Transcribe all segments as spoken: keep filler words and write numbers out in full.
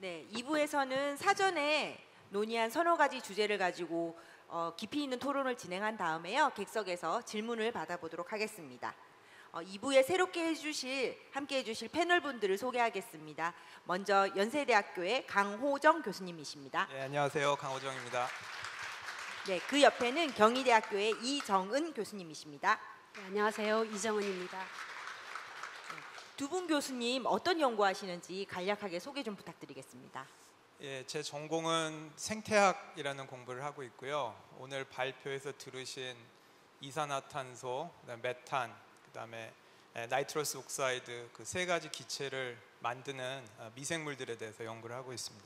네, 이 부에서는 사전에 논의한 서너 가지 주제를 가지고 어, 깊이 있는 토론을 진행한 다음에요. 객석에서 질문을 받아보도록 하겠습니다. 어, 이 부에 새롭게 해주실, 함께 해주실 패널분들을 소개하겠습니다. 먼저 연세대학교의 강호정 교수님이십니다. 네, 안녕하세요. 강호정입니다. 네, 그 옆에는 경희대학교의 이정은 교수님이십니다. 네, 안녕하세요. 이정은입니다. 두 분 교수님 어떤 연구하시는지 간략하게 소개 좀 부탁드리겠습니다. 예, 제 전공은 생태학이라는 공부를 하고 있고요. 오늘 발표에서 들으신 이산화탄소, 그다음에 메탄, 그다음에 나이트러스 옥사이드 그 세 가지 기체를 만드는 미생물들에 대해서 연구를 하고 있습니다.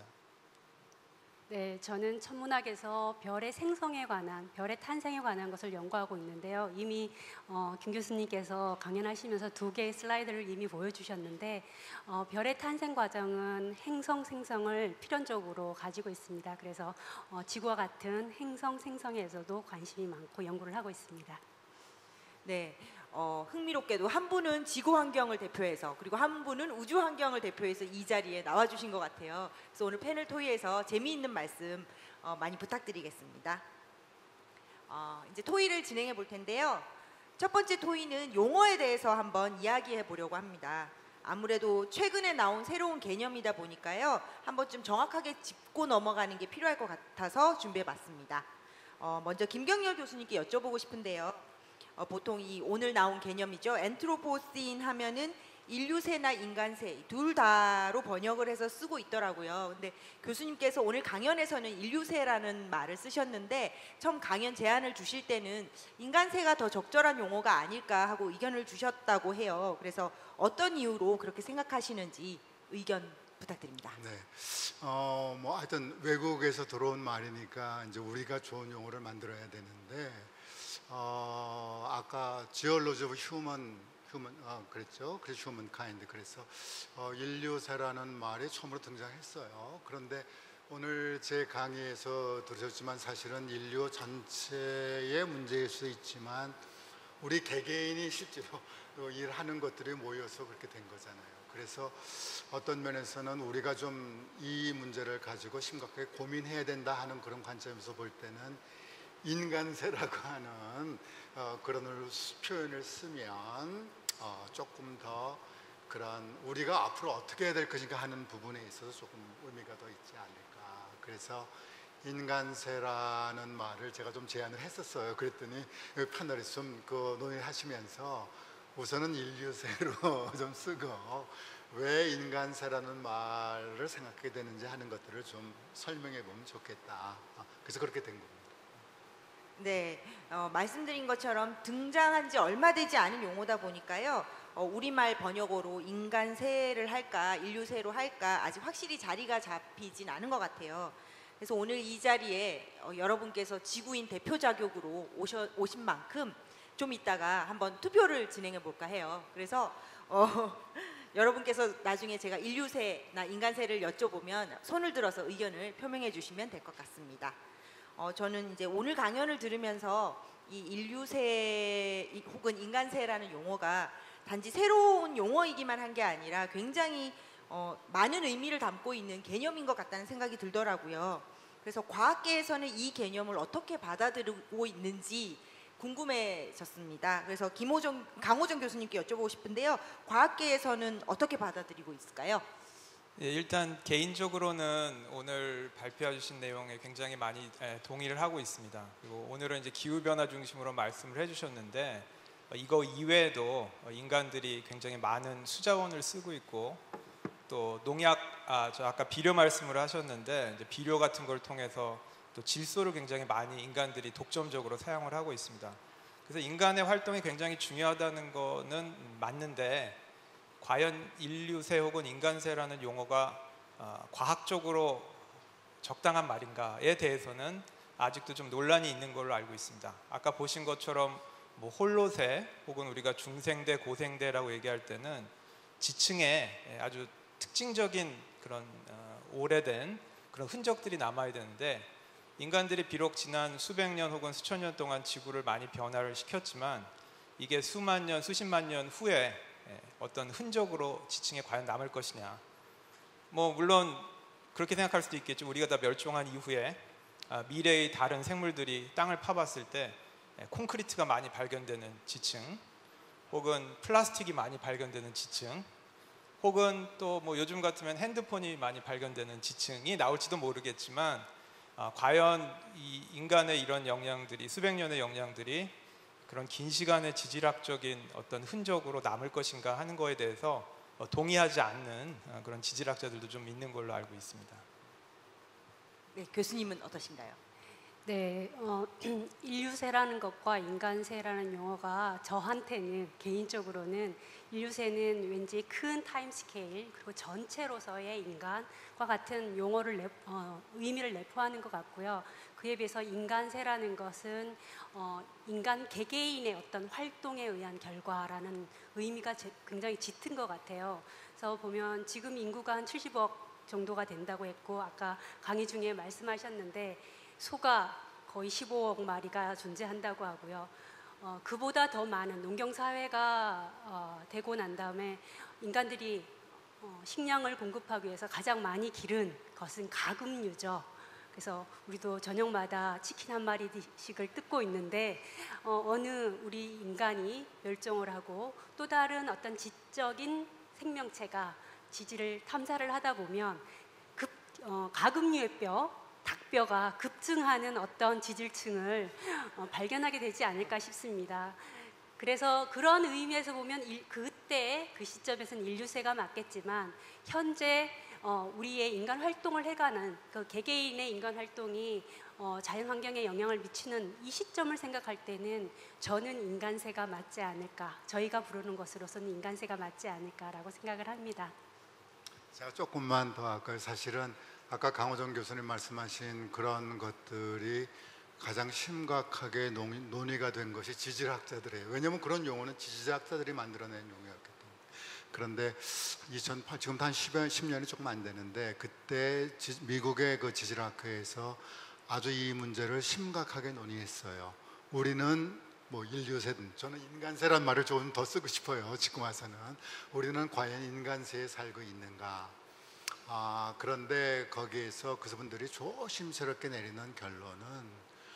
네, 저는 천문학에서 별의 생성에 관한, 별의 탄생에 관한 것을 연구하고 있는데요. 이미 어, 김 교수님께서 강연하시면서 두 개의 슬라이드를 이미 보여주셨는데 어, 별의 탄생 과정은 행성 생성을 필연적으로 가지고 있습니다. 그래서 어, 지구와 같은 행성 생성에서도 관심이 많고 연구를 하고 있습니다. 네, 어, 흥미롭게도 한 분은 지구 환경을 대표해서 그리고 한 분은 우주 환경을 대표해서 이 자리에 나와주신 것 같아요. 그래서 오늘 패널 토의에서 재미있는 말씀 어, 많이 부탁드리겠습니다. 어, 이제 토의를 진행해 볼 텐데요. 첫 번째 토의는 용어에 대해서 한번 이야기해 보려고 합니다. 아무래도 최근에 나온 새로운 개념이다 보니까요. 한번 좀 정확하게 짚고 넘어가는 게 필요할 것 같아서 준비해 봤습니다. 어, 먼저 김경렬 교수님께 여쭤보고 싶은데요. 어, 보통 이 오늘 나온 개념이죠. 엔트로포신 하면은 인류세나 인간세 둘 다로 번역을 해서 쓰고 있더라고요. 근데 교수님께서 오늘 강연에서는 인류세라는 말을 쓰셨는데 처음 강연 제안을 주실 때는 인간세가 더 적절한 용어가 아닐까 하고 의견을 주셨다고 해요. 그래서 어떤 이유로 그렇게 생각하시는지 의견 부탁드립니다. 네, 어, 뭐 하여튼 외국에서 들어온 말이니까 이제 우리가 좋은 용어를 만들어야 되는데. 어, 아까 Geology of Human, human 아, 그랬죠. 그래서 Humankind. 그래서 어, 인류세라는 말이 처음으로 등장했어요. 그런데 오늘 제 강의에서 들으셨지만 사실은 인류 전체의 문제일 수 있지만 우리 개개인이 실제로 일하는 것들이 모여서 그렇게 된 거잖아요. 그래서 어떤 면에서는 우리가 좀 이 문제를 가지고 심각하게 고민해야 된다 하는 그런 관점에서 볼 때는 인간세라고 하는 어, 그런 표현을 쓰면 어, 조금 더 그런 우리가 앞으로 어떻게 해야 될 것인가 하는 부분에 있어서 조금 의미가 더 있지 않을까. 그래서 인간세라는 말을 제가 좀 제안을 했었어요. 그랬더니 패널에서 좀 그 논의하시면서 우선은 인류세로 좀 쓰고 왜 인간세라는 말을 생각하게 되는지 하는 것들을 좀 설명해 보면 좋겠다. 그래서 그렇게 된 겁니다. 네, 어, 말씀드린 것처럼 등장한 지 얼마 되지 않은 용어다 보니까요. 어, 우리말 번역어로 인간세를 할까 인류세로 할까 아직 확실히 자리가 잡히진 않은 것 같아요. 그래서 오늘 이 자리에 어, 여러분께서 지구인 대표 자격으로 오셔, 오신 만큼 좀 이따가 한번 투표를 진행해 볼까 해요. 그래서 어, 여러분께서 나중에 제가 인류세나 인간세를 여쭤보면 손을 들어서 의견을 표명해 주시면 될 것 같습니다. 어, 저는 이제 오늘 강연을 들으면서 이 인류세 혹은 인간세라는 용어가 단지 새로운 용어이기만 한 게 아니라 굉장히 어, 많은 의미를 담고 있는 개념인 것 같다는 생각이 들더라고요. 그래서 과학계에서는 이 개념을 어떻게 받아들이고 있는지 궁금해졌습니다. 그래서 김호정, 강호정 교수님께 여쭤보고 싶은데요. 과학계에서는 어떻게 받아들이고 있을까요? 예, 일단 개인적으로는 오늘 발표해 주신 내용에 굉장히 많이 예, 동의를 하고 있습니다. 그리고 오늘은 이제 기후변화 중심으로 말씀을 해주셨는데 어, 이거 이외에도 어, 인간들이 굉장히 많은 수자원을 쓰고 있고 또 농약, 아, 저 아까 비료 말씀을 하셨는데 이제 비료 같은 걸 통해서 또 질소를 굉장히 많이 인간들이 독점적으로 사용을 하고 있습니다. 그래서 인간의 활동이 굉장히 중요하다는 거는 맞는데 과연 인류세 혹은 인간세라는 용어가 어, 과학적으로 적당한 말인가에 대해서는 아직도 좀 논란이 있는 걸로 알고 있습니다. 아까 보신 것처럼 뭐 홀로세 혹은 우리가 중생대, 고생대라고 얘기할 때는 지층에 아주 특징적인 그런 어, 오래된 그런 흔적들이 남아야 되는데 인간들이 비록 지난 수백 년 혹은 수천 년 동안 지구를 많이 변화를 시켰지만 이게 수만 년, 수십만 년 후에 어떤 흔적으로 지층에 과연 남을 것이냐. 뭐 물론 그렇게 생각할 수도 있겠죠. 우리가 다 멸종한 이후에 아, 미래의 다른 생물들이 땅을 파봤을 때 콘크리트가 많이 발견되는 지층, 혹은 플라스틱이 많이 발견되는 지층, 혹은 또 뭐 요즘 같으면 핸드폰이 많이 발견되는 지층이 나올지도 모르겠지만, 아, 과연 이 인간의 이런 영향들이, 수백 년의 영향들이 그런 긴 시간의 지질학적인 어떤 흔적으로 남을 것인가 하는 거에 대해서 어, 동의하지 않는 어, 그런 지질학자들도 좀 있는 걸로 알고 있습니다. 네, 교수님은 어떠신가요? 네, 어, 인류세라는 것과 인간세라는 용어가 저한테는 개인적으로는 인류세는 왠지 큰 타임 스케일 그리고 전체로서의 인간과 같은 용어를 내, 어, 의미를 내포하는 것 같고요. 그에 비해서 인간세라는 것은 어, 인간 개개인의 어떤 활동에 의한 결과라는 의미가 제, 굉장히 짙은 것 같아요. 그래서 보면 지금 인구가 한 칠십억 정도가 된다고 했고, 아까 강의 중에 말씀하셨는데 소가 거의 십오억 마리가 존재한다고 하고요. 어, 그보다 더 많은 농경사회가 어, 되고 난 다음에 인간들이 어, 식량을 공급하기 위해서 가장 많이 기른 것은 가금류죠. 그래서 우리도 저녁마다 치킨 한 마리씩을 뜯고 있는데 어, 어느 우리 인간이 멸종을 하고 또 다른 어떤 지적인 생명체가 지질을 탐사를 하다 보면 급, 어, 가금류의 뼈, 닭뼈가 급증하는 어떤 지질층을 어, 발견하게 되지 않을까 싶습니다. 그래서 그런 의미에서 보면 일, 그때 그 시점에서는 인류세가 맞겠지만 현재 어, 우리의 인간 활동을 해가는 그 개개인의 인간 활동이 어, 자연 환경에 영향을 미치는 이 시점을 생각할 때는 저는 인간세가 맞지 않을까, 저희가 부르는 것으로서는 인간세가 맞지 않을까라고 생각을 합니다. 제가 조금만 더 할까요? 사실은 아까 강호정 교수님 말씀하신 그런 것들이 가장 심각하게 논의, 논의가 된 것이 지질학자들이에요. 왜냐하면 그런 용어는 지질학자들이 만들어낸 용어였기 때문에. 그런데 이천팔, 지금 한 십 년이 조금 안 되는데 그때 지, 미국의 그 지질학회에서 아주 이 문제를 심각하게 논의했어요. 우리는 뭐 인류세든, 저는 인간세란 말을 조금 더 쓰고 싶어요. 지금 와서는 우리는 과연 인간세에 살고 있는가? 아, 그런데 거기에서 그분들이 조심스럽게 내리는 결론은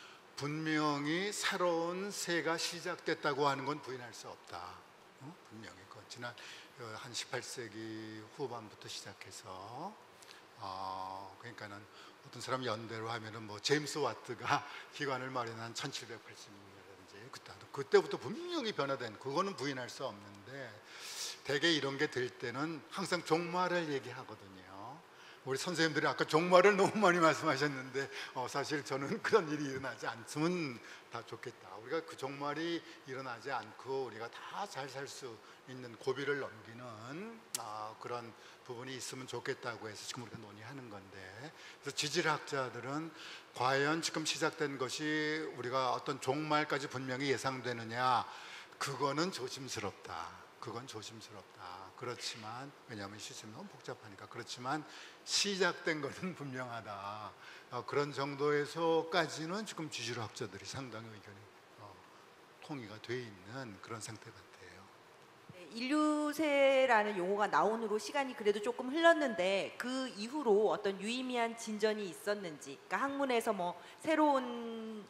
분명히 새로운 세가 시작됐다고 하는 건 부인할 수 없다. 어? 분명히 그 지난 한 십팔 세기 후반부터 시작해서 어, 그러니까는 어떤 사람 연대로 하면은 뭐 제임스 와트가 기관을 마련한 천칠백팔십 년이라든지 그때, 그때부터 분명히 변화된, 그거는 부인할 수 없는데 대개 이런 게 될 때는 항상 종말을 얘기하거든요. 우리 선생님들이 아까 종말을 너무 많이 말씀하셨는데 어, 사실 저는 그런 일이 일어나지 않으면 다 좋겠다. 우리가 그 종말이 일어나지 않고 우리가 다 잘 살 수 있는 고비를 넘기는 아, 그런 부분이 있으면 좋겠다고 해서 지금 우리가 논의하는 건데, 그래서 지질학자들은 과연 지금 시작된 것이 우리가 어떤 종말까지 분명히 예상되느냐, 그거는 조심스럽다. 그건 조심스럽다. 그렇지만 왜냐하면 시스템이 너무 복잡하니까. 그렇지만 시작된 것은 분명하다. 어, 그런 정도에서까지는 지금 지질학자들이 상당히 의견이 어, 통일가 돼 있는 그런 상태 같아요. 네, 인류세라는 용어가 나온 후로 시간이 그래도 조금 흘렀는데 그 이후로 어떤 유의미한 진전이 있었는지, 그러니까 학문에서 뭐 새로운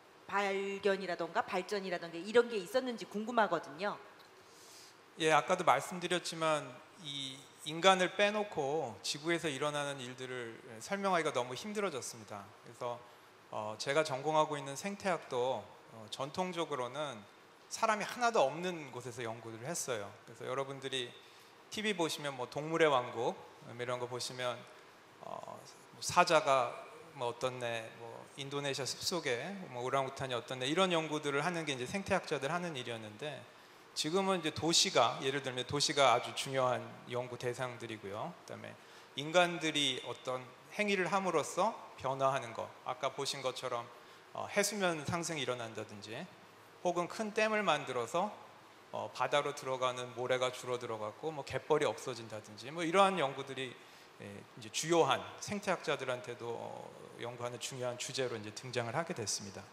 발견이라던가 발전이라던가 이런 게 있었는지 궁금하거든요. 예, 아까도 말씀드렸지만 이 인간을 빼놓고 지구에서 일어나는 일들을 설명하기가 너무 힘들어졌습니다. 그래서 어, 제가 전공하고 있는 생태학도 어, 전통적으로는 사람이 하나도 없는 곳에서 연구를 했어요. 그래서 여러분들이 티비 보시면 뭐 동물의 왕국 이런 거 보시면 어, 사자가 뭐 어떻네, 뭐 인도네시아 숲속에 뭐 오랑우탄이 어떻네, 이런 연구들을 하는 게 이제 생태학자들 하는 일이었는데, 지금은 이제 도시가, 예를 들면 도시가 아주 중요한 연구 대상들이고요. 그다음에 인간들이 어떤 행위를 함으로써 변화하는 것, 아까 보신 것처럼 어, 해수면 상승이 일어난다든지, 혹은 큰 댐을 만들어서 어, 바다로 들어가는 모래가 줄어들어가고 뭐 갯벌이 없어진다든지, 뭐 이러한 연구들이 예, 이제 주요한 생태학자들한테도 어, 연구하는 중요한 주제로 이제 등장을 하게 됐습니다.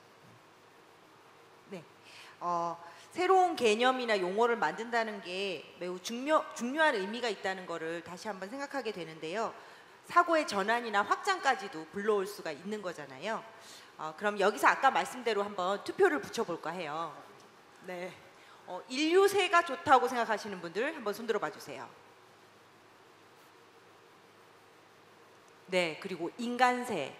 네. 어, 새로운 개념이나 용어를 만든다는 게 매우 중요, 중요한 의미가 있다는 것을 다시 한번 생각하게 되는데요. 사고의 전환이나 확장까지도 불러올 수가 있는 거잖아요. 어, 그럼 여기서 아까 말씀대로 한번 투표를 붙여볼까 해요. 네, 어, 인류세가 좋다고 생각하시는 분들 한번 손들어 봐주세요. 네, 그리고 인간세.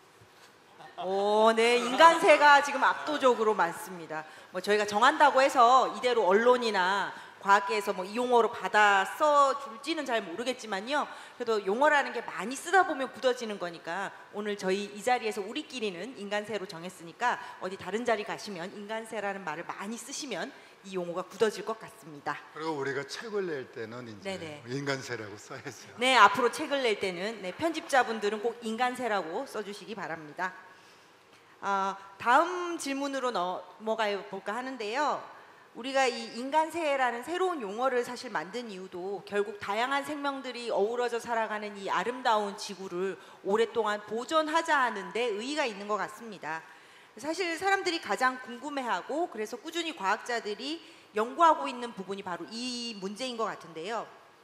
오, 네, 인간세가 지금 압도적으로 많습니다. 뭐 저희가 정한다고 해서 이대로 언론이나 과학계에서 뭐 이 용어로 받아 써줄지는 잘 모르겠지만요. 그래도 용어라는 게 많이 쓰다 보면 굳어지는 거니까 오늘 저희 이 자리에서 우리끼리는 인간세로 정했으니까 어디 다른 자리 가시면 인간세라는 말을 많이 쓰시면 이 용어가 굳어질 것 같습니다. 그리고 우리가 책을 낼 때는 이제 네네. 인간세라고 써야죠. 네, 앞으로 책을 낼 때는 네, 편집자분들은 꼭 인간세라고 써주시기 바랍니다. 어, 다음 질문으로 넘어가 볼까 하는데요. 우리가 이 인간세라는 새로운 용어를 사실 만든 이유도 결국 다양한 생명들이 어우러져 살아가는 이 아름다운 지구를 오랫동안 보존하자 하는 데 의의가 있는 것 같습니다. 사실 사람들이 가장 궁금해하고 그래서 꾸준히 과학자들이 연구하고 있는 부분이 바로 이 문제인 것 같은데요.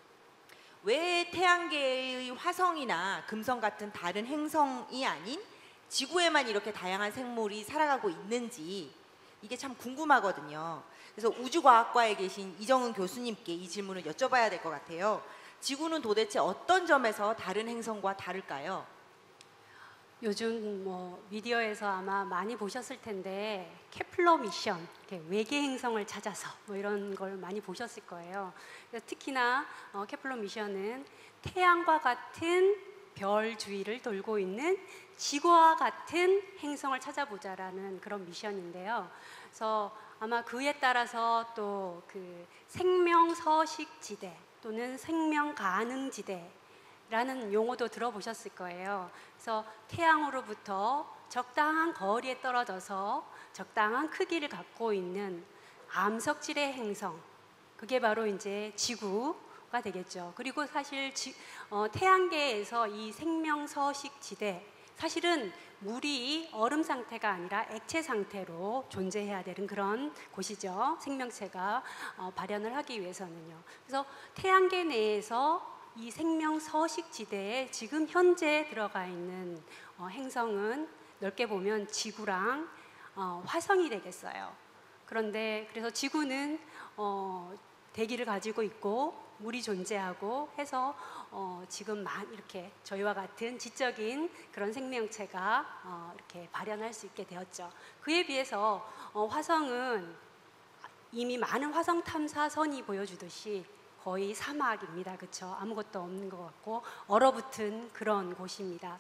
왜 태양계의 화성이나 금성 같은 다른 행성이 아닌 지구에만 이렇게 다양한 생물이 살아가고 있는지 이게 참 궁금하거든요. 그래서 우주과학과에 계신 이정은 교수님께 이 질문을 여쭤봐야 될 것 같아요. 지구는 도대체 어떤 점에서 다른 행성과 다를까요? 요즘 뭐 미디어에서 아마 많이 보셨을 텐데 케플러 미션, 이렇게 외계 행성을 찾아서 뭐 이런 걸 많이 보셨을 거예요. 그래서 특히나 어, 케플러 미션은 태양과 같은 별 주위를 돌고 있는 지구와 같은 행성을 찾아보자라는 그런 미션인데요. 그래서 아마 그에 따라서 또 그 생명 서식 지대 또는 생명 가능 지대라는 용어도 들어보셨을 거예요. 그래서 태양으로부터 적당한 거리에 떨어져서 적당한 크기를 갖고 있는 암석질의 행성, 그게 바로 이제 지구가 되겠죠. 그리고 사실 지, 어, 태양계에서 이 생명 서식 지대, 사실은 물이 얼음 상태가 아니라 액체 상태로 존재해야 되는 그런 곳이죠. 생명체가 어, 발현을 하기 위해서는요. 그래서 태양계 내에서 이 생명 서식 지대에 지금 현재 들어가 있는 어, 행성은 넓게 보면 지구랑 어, 화성이 되겠어요. 그런데 그래서 지구는 어, 대기를 가지고 있고 물이 존재하고 해서 어, 지금 만 이렇게 저희와 같은 지적인 그런 생명체가 어, 이렇게 발현할 수 있게 되었죠. 그에 비해서 어, 화성은 이미 많은 화성 탐사선이 보여주듯이 거의 사막입니다. 그렇죠? 아무것도 없는 것 같고 얼어붙은 그런 곳입니다.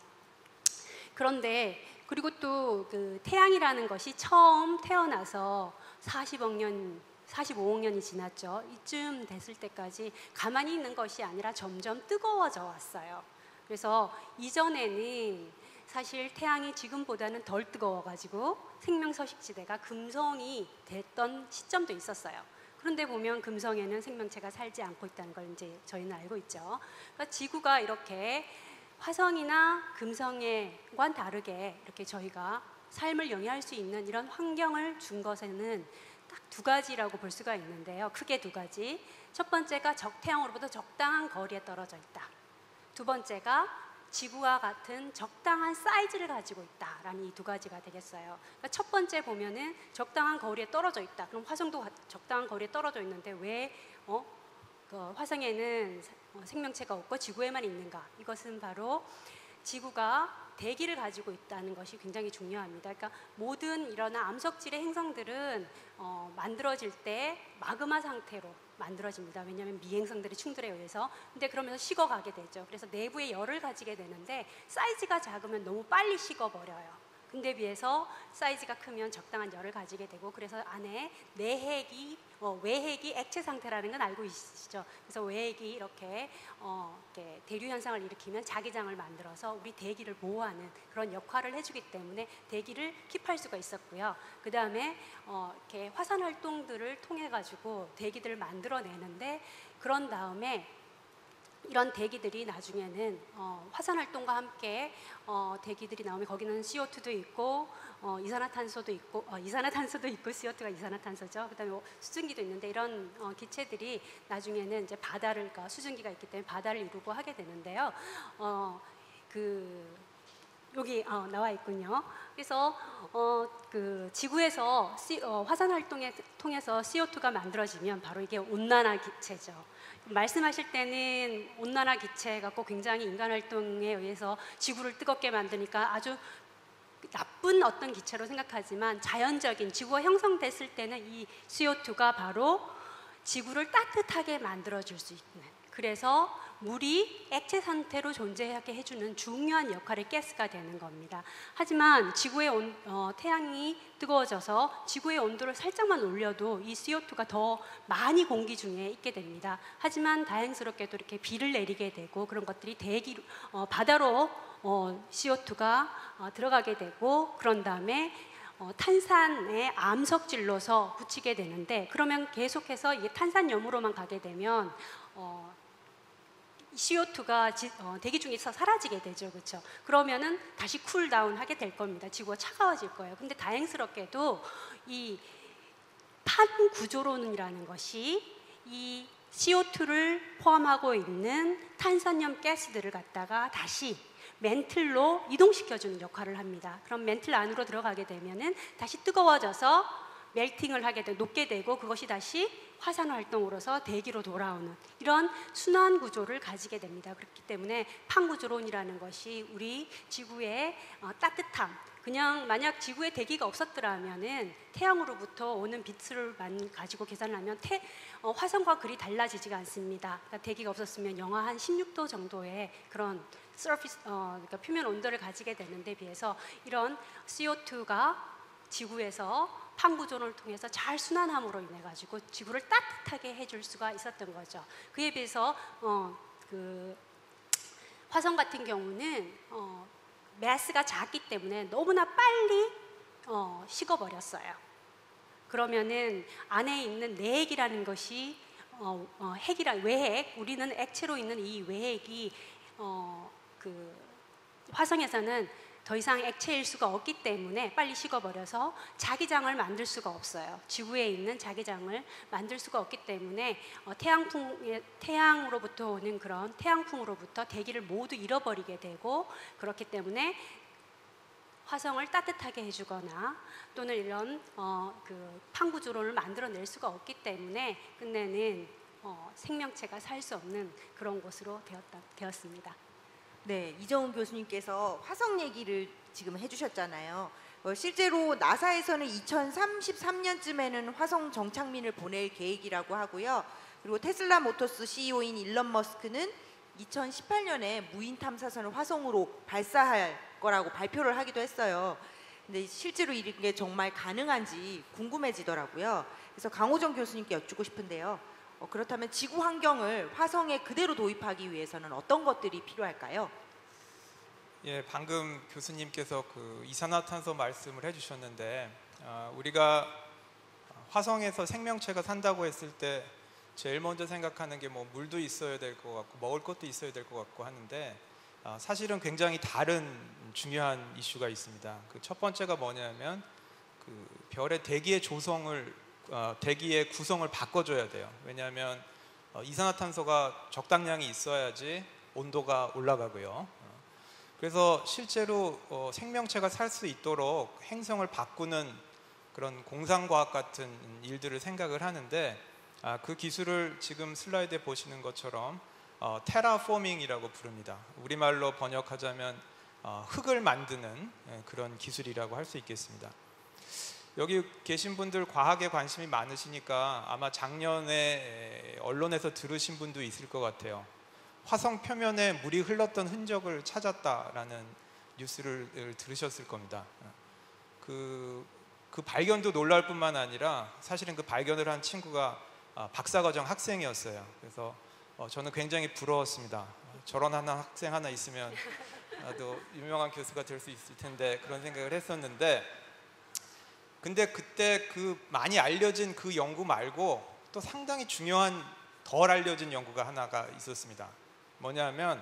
그런데 그리고 또 그 태양이라는 것이 처음 태어나서 사십억 년 사십오억 년이 지났죠. 이쯤 됐을 때까지 가만히 있는 것이 아니라 점점 뜨거워져 왔어요. 그래서 이전에는 사실 태양이 지금보다는 덜 뜨거워가지고 생명 서식지대가 금성이 됐던 시점도 있었어요. 그런데 보면 금성에는 생명체가 살지 않고 있다는 걸 이제 저희는 알고 있죠. 그러니까 지구가 이렇게 화성이나 금성과는 다르게 이렇게 저희가 삶을 영위할 수 있는 이런 환경을 준 것에는 딱 두 가지라고 볼 수가 있는데요. 크게 두 가지. 첫 번째가 적태양으로부터 적당한 거리에 떨어져 있다. 두 번째가 지구와 같은 적당한 사이즈를 가지고 있다라는 이 두 가지가 되겠어요. 그러니까 첫 번째 보면은 적당한 거리에 떨어져 있다. 그럼 화성도 적당한 거리에 떨어져 있는데 왜 어? 그 화성에는 생명체가 없고 지구에만 있는가? 이것은 바로 지구가 대기를 가지고 있다는 것이 굉장히 중요합니다. 그러니까 모든 이런 암석질의 행성들은 어, 만들어질 때 마그마 상태로 만들어집니다. 왜냐하면 미행성들의 충돌에 의해서. 근데 그러면서 식어가게 되죠. 그래서 내부에 열을 가지게 되는데 사이즈가 작으면 너무 빨리 식어버려요. 근데 비해서 사이즈가 크면 적당한 열을 가지게 되고, 그래서 안에 내핵이 어, 외핵이 액체 상태라는 건 알고 있으시죠? 그래서 외핵이 이렇게, 어, 이렇게 대류 현상을 일으키면 자기장을 만들어서 우리 대기를 보호하는 그런 역할을 해주기 때문에 대기를 킵할 수가 있었고요. 그 다음에 어, 이렇게 화산 활동들을 통해 가지고 대기들을 만들어내는데, 그런 다음에 이런 대기들이 나중에는 어, 화산 활동과 함께 어, 대기들이 나오면 거기는 씨오투도 있고 어, 이산화탄소도 있고 어, 이산화탄소도 있고 씨오투가 이산화탄소죠. 그다음에 수증기도 있는데, 이런 어, 기체들이 나중에는 이제 바다를, 그러니까 수증기가 있기 때문에 바다를 이루고 하게 되는데요. 어, 그 여기 어, 나와 있군요. 그래서 어, 그 지구에서 씨- 어, 화산 활동에 통해서 씨오투가 만들어지면 바로 이게 온난화 기체죠. 말씀하실 때는 온난화 기체가 꼭 굉장히 인간 활동에 의해서 지구를 뜨겁게 만드니까 아주 나쁜 어떤 기체로 생각하지만 자연적인 지구가 형성됐을 때는 이 씨오투가 바로 지구를 따뜻하게 만들어줄 수 있는, 그래서 물이 액체 상태로 존재하게 해주는 중요한 역할의 가스가 되는 겁니다. 하지만 지구의 온, 어, 태양이 뜨거워져서 지구의 온도를 살짝만 올려도 이 씨오투가 더 많이 공기 중에 있게 됩니다. 하지만 다행스럽게도 이렇게 비를 내리게 되고 그런 것들이 대기, 어, 바다로 어, 씨오투가 어, 들어가게 되고 그런 다음에 어, 탄산의 암석질로서 붙이게 되는데, 그러면 계속해서 이게 탄산염으로만 가게 되면 어, 씨오투가 지, 어, 대기 중에서 사라지게 되죠, 그렇죠? 그러면은 다시 쿨다운하게 될 겁니다. 지구가 차가워질 거예요. 근데 다행스럽게도 이 판 구조론이라는 것이 이 씨오투를 포함하고 있는 탄산염 가스들을 갖다가 다시 멘틀로 이동시켜주는 역할을 합니다. 그럼 멘틀 안으로 들어가게 되면은 다시 뜨거워져서 멜팅을 하게 되고 녹게 되고 그것이 다시 화산 활동으로서 대기로 돌아오는 이런 순환 구조를 가지게 됩니다. 그렇기 때문에 판 구조론이라는 것이 우리 지구의 어, 따뜻함, 그냥 만약 지구에 대기가 없었더라면은 태양으로부터 오는 빛을만 가지고 계산을 하면 태, 어, 화성과 그리 달라지지가 않습니다. 그러니까 대기가 없었으면 영하 한 십육 도 정도의 그런 서피스, 어, 그러니까 표면 온도를 가지게 되는데 비해서 이런 씨오투가 지구에서 판구조를 통해서 잘 순환함으로 인해 가지고 지구를 따뜻하게 해줄 수가 있었던 거죠. 그에 비해서 어, 그 화성 같은 경우는 어, 매스가 작기 때문에 너무나 빨리 어, 식어버렸어요. 그러면은 안에 있는 내핵이라는 것이 어, 어, 핵이라 외핵, 우리는 액체로 있는 이 외핵이 어, 그 화성에서는 더 이상 액체일 수가 없기 때문에 빨리 식어버려서 자기장을 만들 수가 없어요. 지구에 있는 자기장을 만들 수가 없기 때문에 어, 태양풍, 태양으로부터 오는 그런 태양풍으로부터 대기를 모두 잃어버리게 되고, 그렇기 때문에 화성을 따뜻하게 해주거나 또는 이런 어, 그 판구조론을 만들어낼 수가 없기 때문에 끝내는 어, 생명체가 살 수 없는 그런 곳으로 되었다, 되었습니다. 네, 이정훈 교수님께서 화성 얘기를 지금 해주셨잖아요. 어, 실제로 나사에서는 이천삼십삼 년쯤에는 화성 정착민을 보낼 계획이라고 하고요. 그리고 테슬라 모터스 씨이오인 일론 머스크는 이천십팔 년에 무인 탐사선을 화성으로 발사할 거라고 발표를 하기도 했어요. 근데 실제로 이게 정말 가능한지 궁금해지더라고요. 그래서 강호정 교수님께 여쭙고 싶은데요. 어, 그렇다면 지구 환경을 화성에 그대로 도입하기 위해서는 어떤 것들이 필요할까요? 예, 방금 교수님께서 그 이산화탄소 말씀을 해주셨는데 어, 우리가 화성에서 생명체가 산다고 했을 때 제일 먼저 생각하는 게 뭐 물도 있어야 될 것 같고 먹을 것도 있어야 될 것 같고 하는데 어, 사실은 굉장히 다른 중요한 이슈가 있습니다. 그 첫 번째가 뭐냐면 그 별의 대기의 조성을 어, 대기의 구성을 바꿔줘야 돼요. 왜냐하면 어, 이산화탄소가 적당량이 있어야지 온도가 올라가고요. 어, 그래서 실제로 어, 생명체가 살 수 있도록 행성을 바꾸는 그런 공상과학 같은 일들을 생각을 하는데 아, 그 기술을 지금 슬라이드에 보시는 것처럼 어, 테라포밍이라고 부릅니다. 우리말로 번역하자면 어, 흙을 만드는 예, 그런 기술이라고 할 수 있겠습니다. 여기 계신 분들 과학에 관심이 많으시니까 아마 작년에 언론에서 들으신 분도 있을 것 같아요. 화성 표면에 물이 흘렀던 흔적을 찾았다라는 뉴스를 들으셨을 겁니다. 그, 그 발견도 놀랄 뿐만 아니라 사실은 그 발견을 한 친구가 박사과정 학생이었어요. 그래서 어, 저는 굉장히 부러웠습니다. 저런 하나 학생 하나 있으면 나도 유명한 교수가 될 수 있을 텐데 그런 생각을 했었는데, 근데 그때 그 많이 알려진 그 연구 말고 또 상당히 중요한 덜 알려진 연구가 하나가 있었습니다. 뭐냐면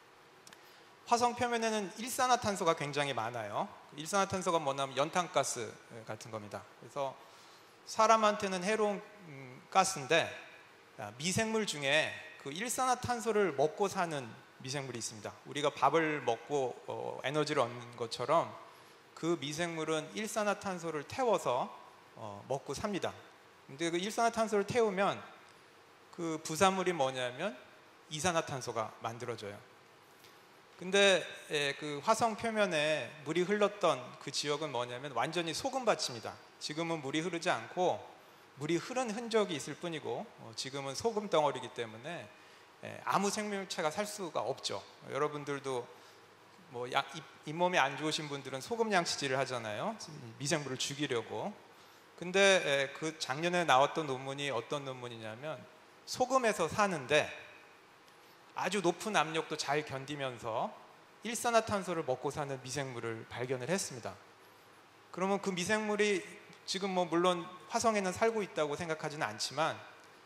화성 표면에는 일산화탄소가 굉장히 많아요. 일산화탄소가 뭐냐면 연탄가스 같은 겁니다. 그래서 사람한테는 해로운 가스인데 미생물 중에 그 일산화탄소를 먹고 사는 미생물이 있습니다. 우리가 밥을 먹고 어, 에너지를 얻는 것처럼 그 미생물은 일산화탄소를 태워서 어, 먹고 삽니다. 근데 그 일산화탄소를 태우면 그 부산물이 뭐냐면 이산화탄소가 만들어져요. 근데 예, 그 화성 표면에 물이 흘렀던 그 지역은 뭐냐면 완전히 소금밭입니다. 지금은 물이 흐르지 않고 물이 흐른 흔적이 있을 뿐이고 어, 지금은 소금 덩어리이기 때문에 예, 아무 생명체가 살 수가 없죠. 여러분들도 뭐 야, 잇, 잇몸이 안 좋으신 분들은 소금 양치질을 하잖아요. 미생물을 죽이려고. 근데 예, 그 작년에 나왔던 논문이 어떤 논문이냐면 소금에서 사는데 아주 높은 압력도 잘 견디면서 일산화탄소를 먹고 사는 미생물을 발견을 했습니다. 그러면 그 미생물이 지금 뭐 물론 화성에는 살고 있다고 생각하지는 않지만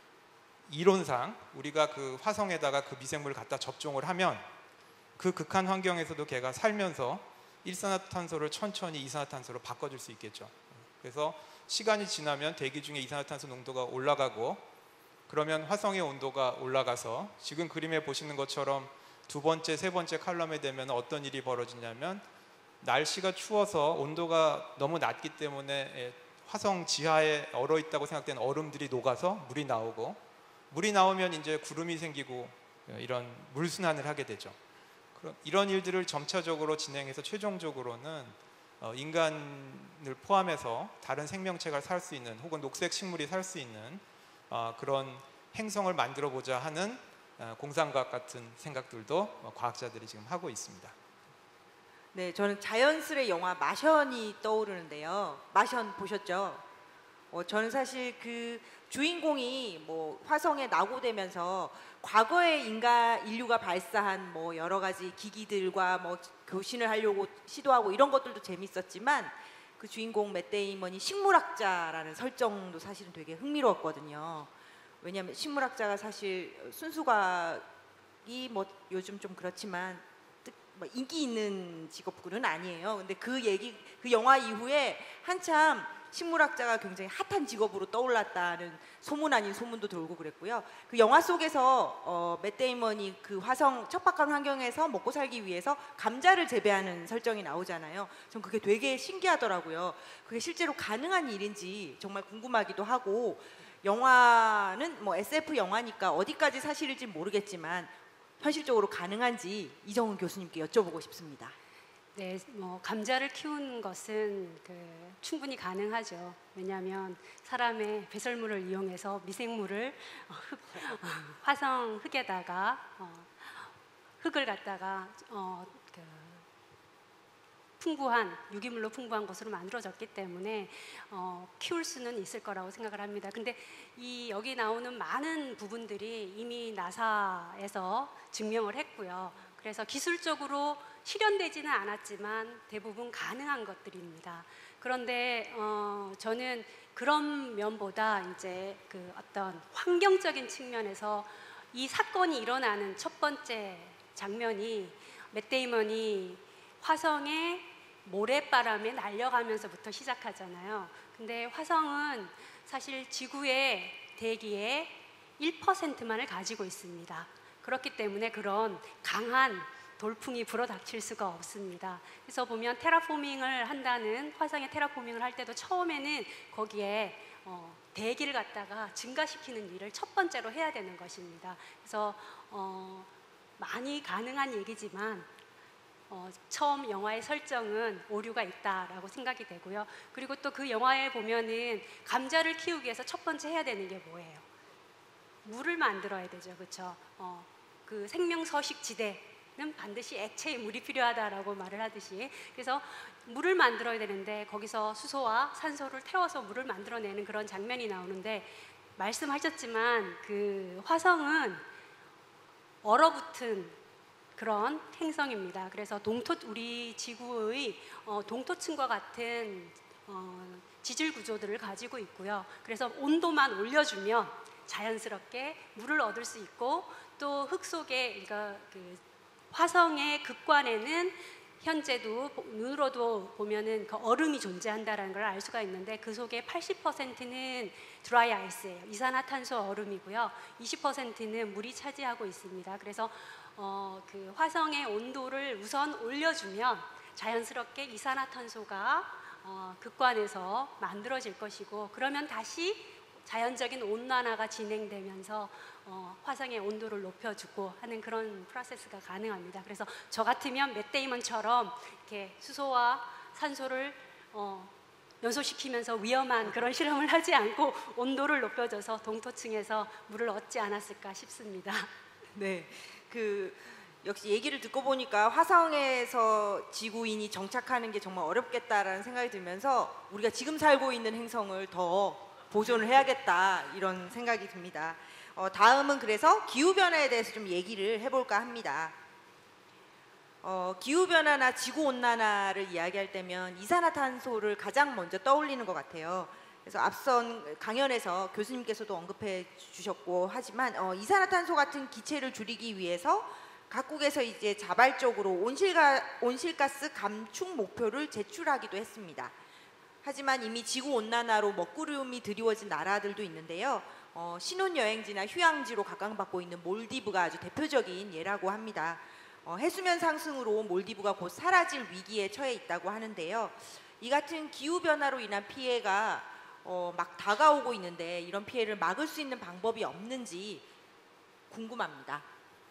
이론상 우리가 그 화성에다가 그 미생물을 갖다 접종을 하면 그 극한 환경에서도 걔가 살면서 일산화탄소를 천천히 이산화탄소로 바꿔줄 수 있겠죠. 그래서 시간이 지나면 대기 중에 이산화탄소 농도가 올라가고 그러면 화성의 온도가 올라가서 지금 그림에 보시는 것처럼 두 번째, 세 번째 칼럼에 되면 어떤 일이 벌어지냐면 날씨가 추워서 온도가 너무 낮기 때문에 화성 지하에 얼어 있다고 생각되는 얼음들이 녹아서 물이 나오고 물이 나오면 이제 구름이 생기고 이런 물순환을 하게 되죠. 그럼 이런 일들을 점차적으로 진행해서 최종적으로는 인간을 포함해서 다른 생명체가 살 수 있는 혹은 녹색 식물이 살 수 있는 어, 그런 행성을 만들어 보자 하는 어, 공상과학 같은 생각들도 어, 과학자들이 지금 하고 있습니다. 네, 저는 자연스레 영화 마션이 떠오르는데요. 마션 보셨죠? 어, 저는 사실 그 주인공이 뭐 화성에 낙오되면서 과거에 인간 인류가 발사한 뭐 여러 가지 기기들과 뭐 교신을 하려고 시도하고 이런 것들도 재밌었지만 그 주인공 맷 데이먼이 식물학자라는 설정도 사실은 되게 흥미로웠거든요. 왜냐하면 식물학자가 사실 순수과학이 뭐 요즘 좀 그렇지만 뭐 인기 있는 직업군은 아니에요. 근데 그 얘기, 그 영화 이후에 한참 식물학자가 굉장히 핫한 직업으로 떠올랐다는 소문 아닌 소문도 돌고 그랬고요. 그 영화 속에서 어, 맷 데이먼이 그 화성 척박한 환경에서 먹고 살기 위해서 감자를 재배하는 설정이 나오잖아요. 전 그게 되게 신기하더라고요. 그게 실제로 가능한 일인지 정말 궁금하기도 하고 영화는 뭐 에스에프 영화니까 어디까지 사실일지 모르겠지만 현실적으로 가능한지 이정훈 교수님께 여쭤보고 싶습니다. 네, 뭐 감자를 키우는 것은 그 충분히 가능하죠. 왜냐하면 사람의 배설물을 이용해서 미생물을 어, 흙, 어, 화성 흙에다가 어, 흙을 갖다가 어, 그 풍부한 유기물로 풍부한 것으로 만들어졌기 때문에 어, 키울 수는 있을 거라고 생각을 합니다. 근데 이 여기 나오는 많은 부분들이 이미 나사에서 증명을 했고요. 그래서 기술적으로 실현되지는 않았지만 대부분 가능한 것들입니다. 그런데 어, 저는 그런 면보다 이제 그 어떤 환경적인 측면에서 이 사건이 일어나는 첫 번째 장면이 맷 데이먼이 화성에 모래바람에 날려가면서부터 시작하잖아요. 근데 화성은 사실 지구의 대기의 일 퍼센트만을 가지고 있습니다. 그렇기 때문에 그런 강한 돌풍이 불어닥칠 수가 없습니다. 그래서 보면 테라포밍을 한다는 화성에 테라포밍을 할 때도 처음에는 거기에 어, 대기를 갖다가 증가시키는 일을 첫 번째로 해야 되는 것입니다. 그래서 어, 많이 가능한 얘기지만 어, 처음 영화의 설정은 오류가 있다라고 생각이 되고요. 그리고 또 그 영화에 보면은 감자를 키우기 위해서 첫 번째 해야 되는 게 뭐예요? 물을 만들어야 되죠, 그렇죠? 어, 그 생명 서식 지대는 반드시 액체의 물이 필요하다라고 말을 하듯이, 그래서 물을 만들어야 되는데 거기서 수소와 산소를 태워서 물을 만들어내는 그런 장면이 나오는데, 말씀하셨지만 그 화성은 얼어붙은 그런 행성입니다. 그래서 동토, 우리 지구의 어, 동토층과 같은 어, 지질 구조들을 가지고 있고요. 그래서 온도만 올려주면 자연스럽게 물을 얻을 수 있고, 또 흙 속에, 그러니까 그 화성의 극관에는 현재도 눈으로도 보면은 그 얼음이 존재한다라는 걸 알 수가 있는데, 그 속에 팔십 퍼센트는 드라이 아이스예요. 이산화탄소 얼음이고요. 이십 퍼센트는 물이 차지하고 있습니다. 그래서 어, 그 화성의 온도를 우선 올려주면 자연스럽게 이산화탄소가 어, 극관에서 만들어질 것이고, 그러면 다시 자연적인 온난화가 진행되면서 어, 화성의 온도를 높여주고 하는 그런 프로세스가 가능합니다. 그래서 저 같으면 맷 데이먼처럼 이렇게 수소와 산소를 어, 연소시키면서 위험한 그런 실험을 하지 않고 온도를 높여줘서 동토층에서 물을 얻지 않았을까 싶습니다. 네, 그 역시 얘기를 듣고 보니까 화성에서 지구인이 정착하는 게 정말 어렵겠다라는 생각이 들면서 우리가 지금 살고 있는 행성을 더 보존을 해야겠다 이런 생각이 듭니다. 어, 다음은 그래서 기후변화에 대해서 좀 얘기를 해볼까 합니다. 어, 기후변화나 지구온난화를 이야기할 때면 이산화탄소를 가장 먼저 떠올리는 것 같아요. 그래서 앞선 강연에서 교수님께서도 언급해 주셨고 하지만 어, 이산화탄소 같은 기체를 줄이기 위해서 각국에서 이제 자발적으로 온실가, 온실가스 감축 목표를 제출하기도 했습니다. 하지만 이미 지구온난화로 먹구름이 드리워진 나라들도 있는데요. 어, 신혼여행지나 휴양지로 각광받고 있는 몰디브가 아주 대표적인 예라고 합니다. 어, 해수면 상승으로 몰디브가 곧 사라질 위기에 처해 있다고 하는데요. 이 같은 기후변화로 인한 피해가 어, 막 다가오고 있는데 이런 피해를 막을 수 있는 방법이 없는지 궁금합니다.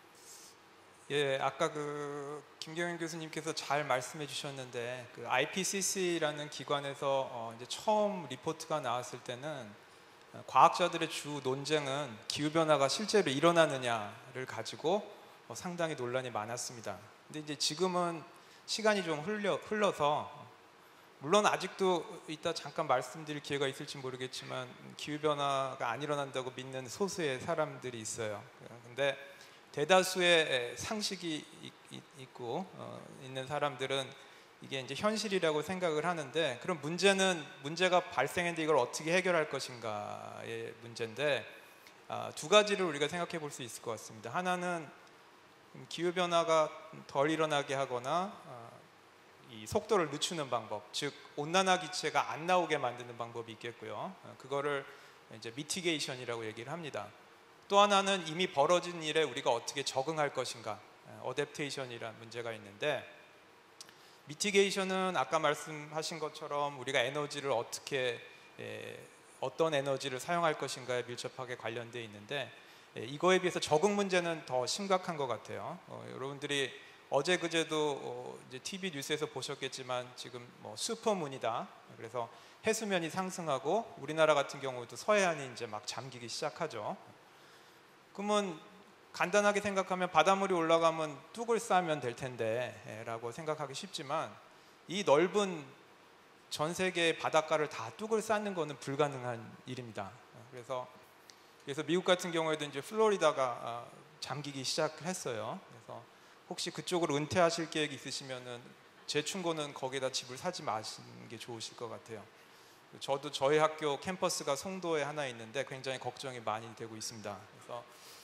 예, 아까 그 김경현 교수님께서 잘 말씀해 주셨는데 그 아이피씨씨라는 기관에서 어 이제 처음 리포트가 나왔을 때는 과학자들의 주 논쟁은 기후 변화가 실제로 일어나느냐를 가지고 어 상당히 논란이 많았습니다. 근데 이제 지금은 시간이 좀 흘려, 흘러서 물론 아직도 이따 잠깐 말씀드릴 기회가 있을지 모르겠지만 기후 변화가 안 일어난다고 믿는 소수의 사람들이 있어요. 근데 대다수의 상식이 있고 어, 있는 사람들은 이게 이제 현실이라고 생각을 하는데, 그럼 문제는 문제가 발생했는데 이걸 어떻게 해결할 것인가의 문제인데 아, 두 가지를 우리가 생각해 볼 수 있을 것 같습니다. 하나는 기후 변화가 덜 일어나게 하거나 어, 이 속도를 늦추는 방법, 즉 온난화 기체가 안 나오게 만드는 방법이 있겠고요. 어, 그거를 이제 미티게이션이라고 얘기를 합니다. 또 하나는 이미 벌어진 일에 우리가 어떻게 적응할 것인가, 어댑테이션이라는 문제가 있는데, 미티게이션은 아까 말씀하신 것처럼 우리가 에너지를 어떻게 에, 어떤 에너지를 사용할 것인가에 밀접하게 관련되어 있는데 에, 이거에 비해서 적응 문제는 더 심각한 것 같아요. 어, 여러분들이 어제 그제도 어, 이제 티비 뉴스에서 보셨겠지만 지금 뭐 슈퍼문이다. 그래서 해수면이 상승하고 우리나라 같은 경우도 서해안이 이제 막 잠기기 시작하죠. 그러면 간단하게 생각하면 바닷물이 올라가면 뚝을 쌓으면 될 텐데 라고 생각하기 쉽지만 이 넓은 전 세계의 바닷가를 다 뚝을 쌓는 것은 불가능한 일입니다. 그래서 그래서 미국 같은 경우에도 이제 플로리다가 잠기기 시작했어요. 그래서 혹시 그쪽으로 은퇴하실 계획이 있으시면은 제 충고는 거기다 집을 사지 마시는 게 좋으실 것 같아요. 저도 저희 학교 캠퍼스가 송도에 하나 있는데 굉장히 걱정이 많이 되고 있습니다. 그래서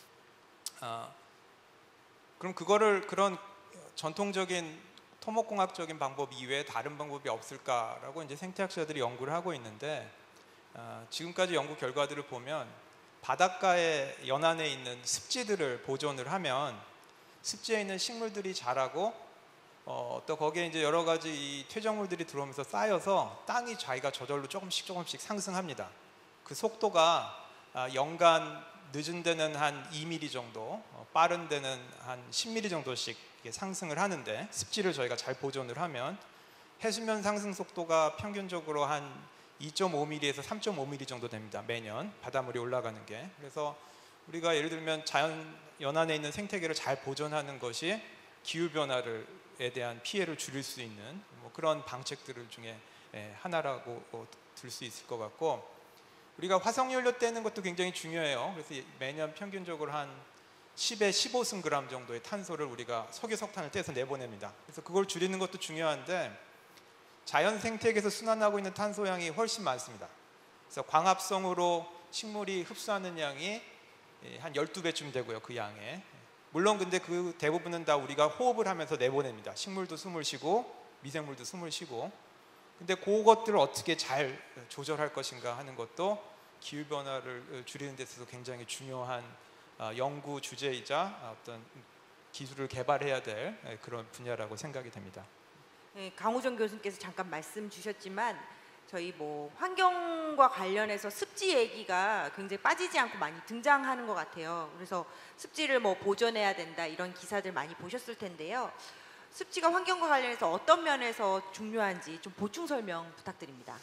아, 그럼 그거를 그런 전통적인 토목공학적인 방법 이외에 다른 방법이 없을까라고 이제 생태학자들이 연구를 하고 있는데 아, 지금까지 연구 결과들을 보면 바닷가의 연안에 있는 습지들을 보존을 하면 습지에 있는 식물들이 자라고 어, 또 거기에 이제 여러 가지 이 퇴적물들이 들어오면서 쌓여서 땅이 자기가 저절로 조금씩 조금씩 상승합니다. 그 속도가 아, 연간 늦은 데는 한 이 밀리미터 정도, 빠른 데는 한 십 밀리미터 정도씩 상승을 하는데, 습지를 저희가 잘 보존을 하면 해수면 상승 속도가 평균적으로 한 이 점 오 밀리미터에서 삼 점 오 밀리미터 정도 됩니다. 매년 바닷물이 올라가는 게. 그래서 우리가 예를 들면 자연 연안에 있는 생태계를 잘 보존하는 것이 기후 변화에 대한 피해를 줄일 수 있는 뭐 그런 방책들 중에 하나라고 들 수 있을 것 같고, 우리가 화석연료 떼는 것도 굉장히 중요해요. 그래서 매년 평균적으로 한 십에 십오 승그램 정도의 탄소를 우리가 석유석탄을 떼서 내보냅니다. 그래서 그걸 줄이는 것도 중요한데 자연 생태계에서 순환하고 있는 탄소량이 훨씬 많습니다. 그래서 광합성으로 식물이 흡수하는 양이 한 열두 배쯤 되고요. 그 양에. 물론 근데 그 대부분은 다 우리가 호흡을 하면서 내보냅니다. 식물도 숨을 쉬고 미생물도 숨을 쉬고. 근데 그것들을 어떻게 잘 조절할 것인가 하는 것도 기후변화를 줄이는 데 있어서 굉장히 중요한 연구 주제이자 어떤 기술을 개발해야 될 예, 그런 분야라고 생각이 됩니다. 네, 강호정 교수님께서 잠깐 말씀 주셨지만 저희 뭐 환경과 관련해서 습지 얘기가 굉장히 빠지지 않고 많이 등장하는 것 같아요. 그래서 습지를 뭐 보존해야 된다 이런 기사들 많이 보셨을 텐데요. 습지가 환경과 관련해서 어떤 면에서 중요한지 좀 보충 설명 부탁드립니다.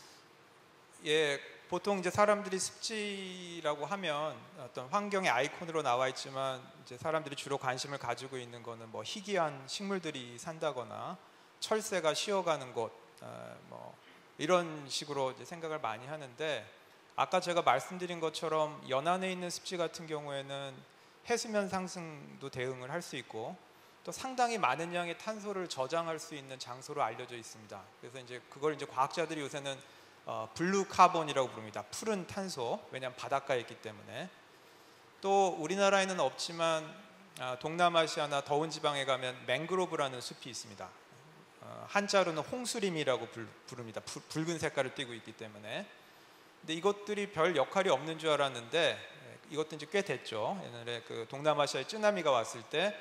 예, 보통 이제 사람들이 습지라고 하면 어떤 환경의 아이콘으로 나와 있지만 이제 사람들이 주로 관심을 가지고 있는 거는 뭐 희귀한 식물들이 산다거나 철새가 쉬어가는 곳, 어, 뭐 이런 식으로 이제 생각을 많이 하는데 아까 제가 말씀드린 것처럼 연안에 있는 습지 같은 경우에는 해수면 상승도 대응을 할 수 있고 또 상당히 많은 양의 탄소를 저장할 수 있는 장소로 알려져 있습니다. 그래서 이제 그걸 이제 과학자들이 요새는 어, 블루 카본이라고 부릅니다. 푸른 탄소. 왜냐하면 바닷가에 있기 때문에. 또 우리나라에는 없지만 아, 동남아시아나 더운 지방에 가면 맹그로브라는 숲이 있습니다. 어, 한자로는 홍수림이라고 불, 부릅니다. 부, 붉은 색깔을 띠고 있기 때문에. 근데 이것들이 별 역할이 없는 줄 알았는데 이것도 이제 꽤 됐죠. 옛날에 그 동남아시아에 쓰나미가 왔을 때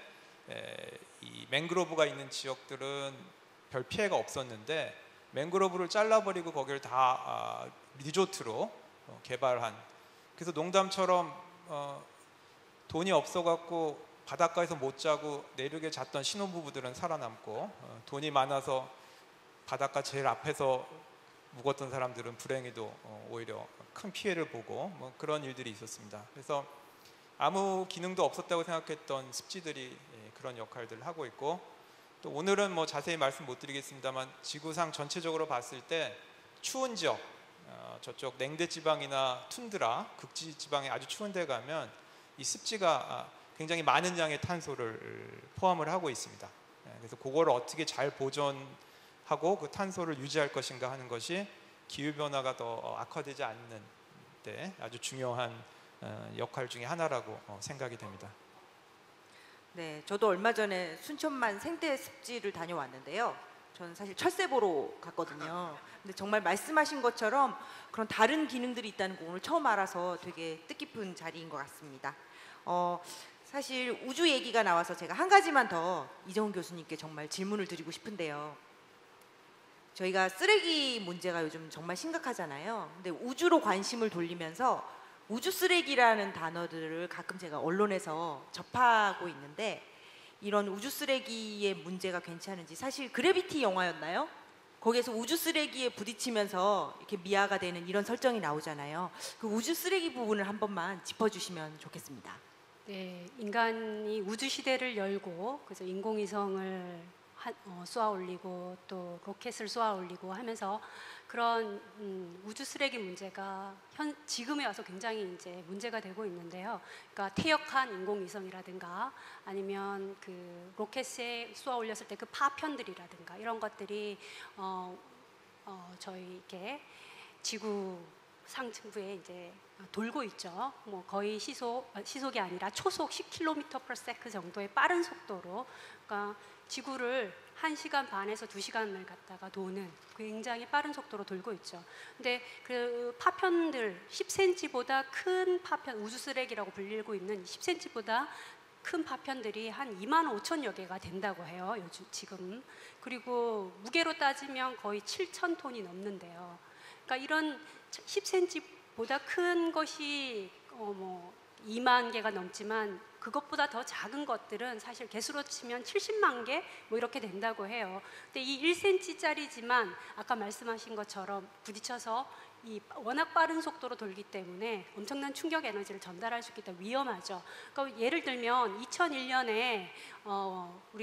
이 맹그로브가 있는 지역들은 별 피해가 없었는데 맹그로브를 잘라버리고 거기를 다 아, 리조트로 어, 개발한. 그래서 농담처럼 어, 돈이 없어갖고 바닷가에서 못 자고 내륙에 잤던 신혼부부들은 살아남고 어, 돈이 많아서 바닷가 제일 앞에서 묵었던 사람들은 불행히도 어, 오히려 큰 피해를 보고 뭐 그런 일들이 있었습니다. 그래서 아무 기능도 없었다고 생각했던 습지들이 예, 그런 역할들을 하고 있고 또 오늘은 뭐 자세히 말씀 못 드리겠습니다만 지구상 전체적으로 봤을 때 추운 지역 어, 저쪽 냉대 지방이나 툰드라 극지 지방에 아주 추운 데 가면 이 습지가 굉장히 많은 양의 탄소를 포함을 하고 있습니다. 예, 그래서 그거를 어떻게 잘 보존하고 그 탄소를 유지할 것인가 하는 것이 기후 변화가 더 악화되지 않는 데 아주 중요한 역할 중에 하나라고 생각이 됩니다. 네, 저도 얼마 전에 순천만 생태 습지를 다녀왔는데요. 저는 사실 철새 보러 갔거든요. 근데 정말 말씀하신 것처럼 그런 다른 기능들이 있다는 거 오늘 처음 알아서 되게 뜻깊은 자리인 것 같습니다. 어, 사실 우주 얘기가 나와서 제가 한 가지만 더 이정훈 교수님께 정말 질문을 드리고 싶은데요. 저희가 쓰레기 문제가 요즘 정말 심각하잖아요. 근데 우주로 관심을 돌리면서 우주 쓰레기라는 단어들을 가끔 제가 언론에서 접하고 있는데 이런 우주 쓰레기의 문제가 괜찮은지 사실 그래비티 영화였나요? 거기에서 우주 쓰레기에 부딪히면서 이렇게 미아가 되는 이런 설정이 나오잖아요. 그 우주 쓰레기 부분을 한 번만 짚어주시면 좋겠습니다. 네, 인간이 우주 시대를 열고 그래서 인공위성을 하, 어, 쏘아 올리고 또 로켓을 쏘아 올리고 하면서 그런 음, 우주 쓰레기 문제가 현 지금에 와서 굉장히 이제 문제가 되고 있는데요. 그러니까 퇴역한 인공위성이라든가 아니면 그 로켓에 쏘아 올렸을 때 그 파편들이라든가 이런 것들이 어, 어, 저희 이렇게 지구 상층부에 이제 돌고 있죠. 뭐 거의 시속 시속이 아니라 초속 십 킬로미터 퍼 세컨드 정도의 빠른 속도로, 그러니까 지구를 한 시간 반에서 두 시간을 갖다가 도는 굉장히 빠른 속도로 돌고 있죠. 근데 그 파편들 십 센티미터보다 큰 파편, 우주 쓰레기라고 불리고 있는 십 센티미터보다 큰 파편들이 한 이만 오천여 개가 된다고 해요. 요즘 지금. 그리고 무게로 따지면 거의 칠천 톤이 넘는데요. 그러니까 이런 십 센티미터보다 큰 것이 어 뭐 이만 개가 넘지만 그것보다 더 작은 것들은 사실 개수로 치면 칠십만 개 뭐 이렇게 된다고 해요. 근데 이 일 센티미터짜리지만 아까 말씀하신 것처럼 부딪혀서 이 워낙 빠른 속도로 돌기 때문에 엄청난 충격 에너지를 전달할 수 있기 때문에 위험하죠. 그러니까 예를 들면 이천일 년에 어 우리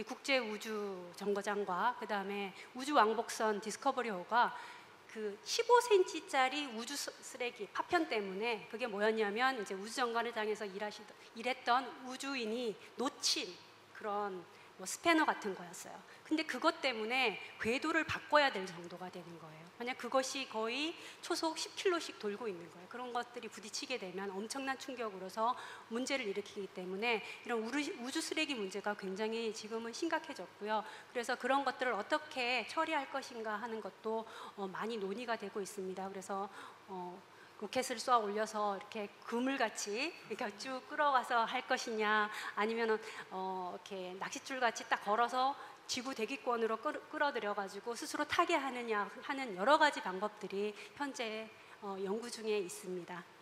국제우주정거장과 그 다음에 우주왕복선 디스커버리호가 그 십오 센티미터짜리 우주 쓰레기 파편 때문에 그게 뭐였냐면 이제 우주정거장에서 일하시던 일했던 우주인이 놓친 그런 뭐 스패너 같은 거였어요. 근데 그것 때문에 궤도를 바꿔야 될 정도가 되는 거예요. 만약 그것이 거의 초속 십 킬로미터씩 돌고 있는 거예요. 그런 것들이 부딪히게 되면 엄청난 충격으로서 문제를 일으키기 때문에 이런 우주 쓰레기 문제가 굉장히 지금은 심각해졌고요. 그래서 그런 것들을 어떻게 처리할 것인가 하는 것도 어 많이 논의가 되고 있습니다. 그래서 어 로켓을 쏘아 올려서 이렇게 그물같이 이렇게 쭉 끌어가서 할 것이냐, 아니면은 어, 이렇게 낚싯줄 같이 딱 걸어서 지구 대기권으로 끌, 끌어들여 가지고 스스로 타게 하느냐 하는 여러 가지 방법들이 현재 어, 연구 중에 있습니다.